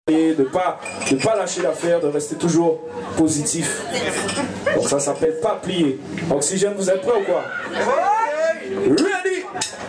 de pas lâcher l'affaire, de rester toujours positif. Donc ça s'appelle pas plier. Oxygène, vous êtes prêts ou quoi? Ready?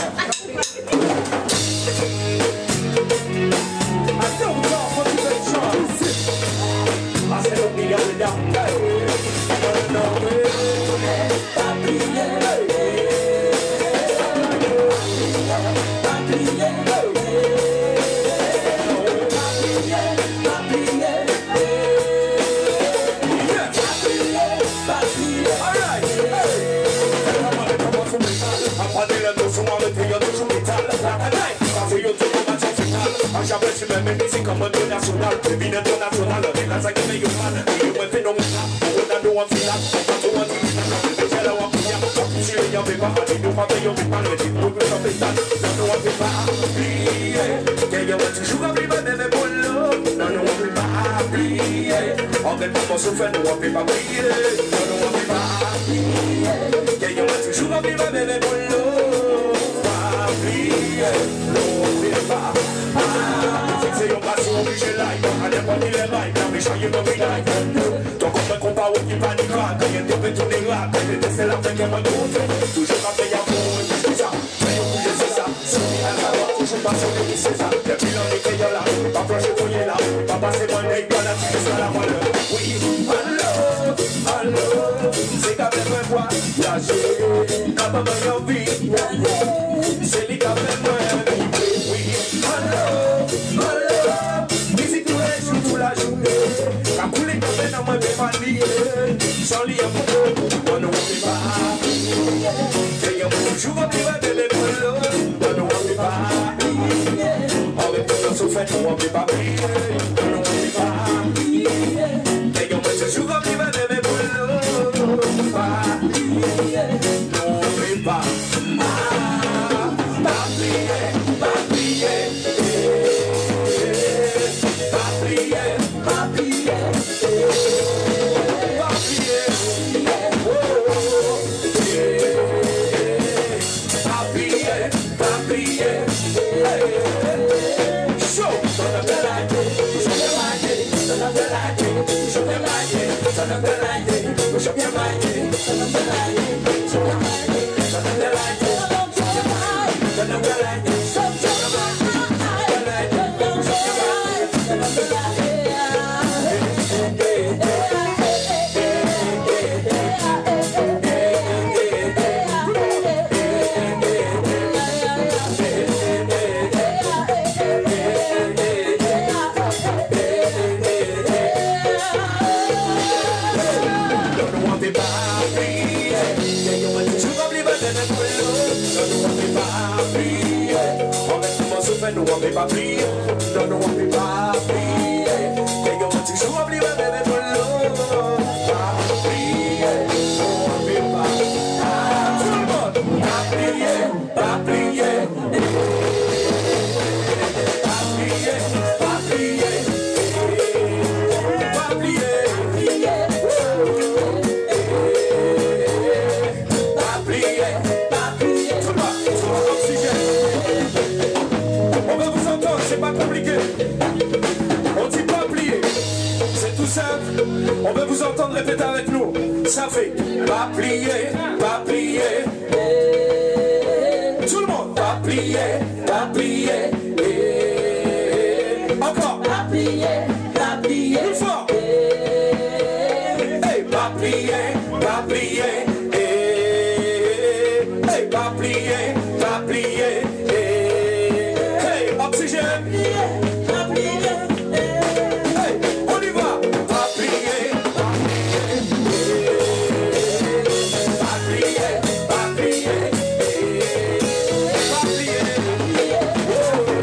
J'avais su même ici comme un national, une internationale, et la saga est humaine, et moi phénoménal, on a nous en finale, on a dit que c'est là où on peut y aller, si il y avait pas aller, nous pas payer, on peut pas le dire, nous peut pas faire, nous on peut pas oublier, qu'il y a toujours à vivre même pour l'eau, nous on peut pas oublier, en fait pour se faire, nous on peut pas oublier, nous on peut pas oublier, qu'il y a toujours à vivre même pour l'eau, pas oublier, nous on peut pas. C'est une passion obligée live, à n'importe quel live, la méchant you know we like. Ton compte compas ou qui panique, quand il te fait tourner là, quand il te fait la fin qu'elle me trouve. Toujours à payer pour une c'est ça, mais on bouge c'est ça. Si on est à savoir, toujours passionné, c'est ça. Depuis l'an des créoles là, pas proche de fouiller là, pas passer mon nez, pas la tue jusqu'à la moelle. Oui, allô, c'est qu'à même moi, lâcher, n'a pas mal envie. C'est lui qu'à même moi, oui, allô. Musique tous les jours, toute la journée. Quand vous les gamins dans moi, je vais sans lire pour on ne oublie pas. Et on peut toujours vivre de l'école. On ne oublie pas. Avec tout le souffle, on ne oublie pas. On ne oublie pas. Et on peut toujours vivre de l'école. On n'oublie pas. N'oublie pas. Pas plier, pas plier. Nous on peut pas prier, non, on peut pas prier. Et on va toujours oublier même pour l'eau. Pas prier, on peut pas. Tout le monde, pas prier, pas prier. Pas prier, pas prier. Pas prier, pas prier, pas prier. Tout le monde, oxygène. On va vous entendre, c'est pas compliqué. On dit pas plier. C'est tout simple. On va vous entendre répéter avec nous. Ça fait pas plier, pas plier. Tout le monde, pas plier, pas plier. Encore. Pas plier, pas plier. Plus fort. Hey, pas plier, pas plier. Hey, pas plier, pas plier. Oxygène. Hey, on y va. Pas plier, pas plier, pas plier, pas plier.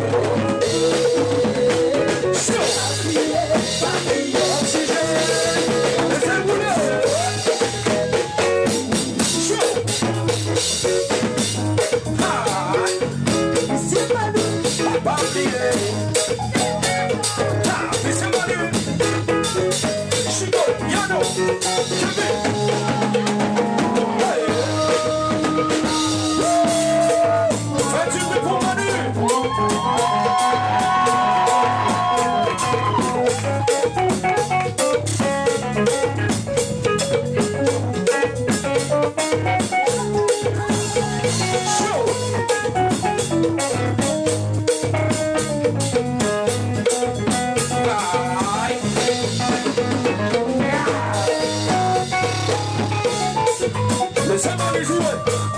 Laissez-moi les jouer.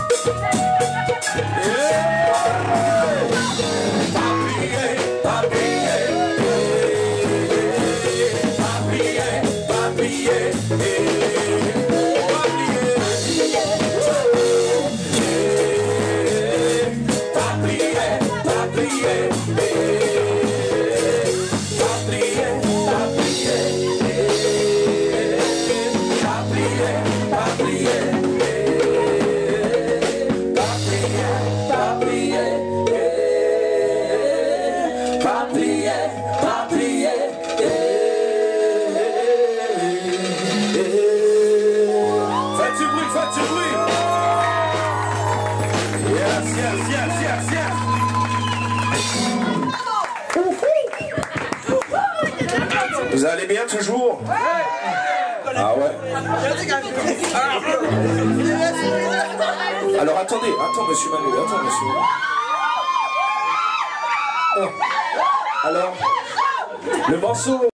Vous allez bien toujours? Ah ouais. Alors attendez, attends monsieur Manu, attends monsieur. Alors, le morceau...